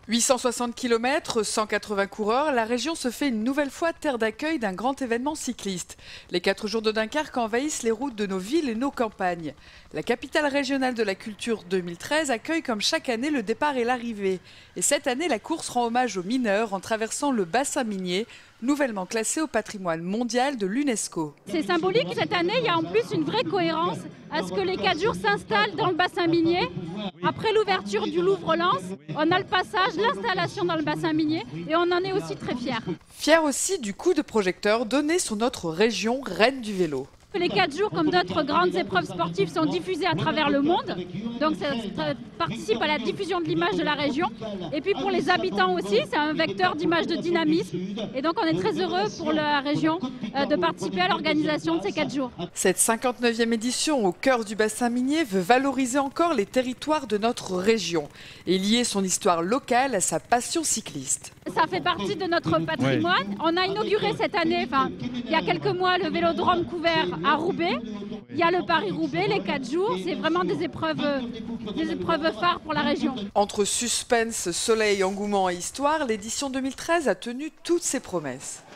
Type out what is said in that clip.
860 km, 180 coureurs, la région se fait une nouvelle fois terre d'accueil d'un grand événement cycliste. Les 4 jours de Dunkerque envahissent les routes de nos villes et nos campagnes. La capitale régionale de la culture 2013 accueille comme chaque année le départ et l'arrivée. Et cette année, la course rend hommage aux mineurs en traversant le bassin minier, nouvellement classé au patrimoine mondial de l'UNESCO. C'est symbolique, cette année, il y a en plus une vraie cohérence à ce que les 4 jours s'installent dans le bassin minier. Après l'ouverture du Louvre-Lens, on a le passage, l'installation dans le bassin minier et on en est aussi très fiers. Fiers aussi du coup de projecteur donné sur notre région reine du vélo. Les 4 jours, comme d'autres grandes épreuves sportives, sont diffusées à travers le monde. Donc ça participe à la diffusion de l'image de la région. Et puis pour les habitants aussi, c'est un vecteur d'image de dynamisme. Et donc on est très heureux pour la région de participer à l'organisation de ces 4 jours. Cette 59e édition au cœur du bassin minier veut valoriser encore les territoires de notre région et lier son histoire locale à sa passion cycliste. Ça fait partie de notre patrimoine. Oui. On a inauguré cette année, il y a quelques mois, le vélodrome couvert à Roubaix. Il y a le Paris-Roubaix, les 4 jours. C'est vraiment des épreuves phares pour la région. Entre suspense, soleil, engouement et histoire, l'édition 2013 a tenu toutes ses promesses.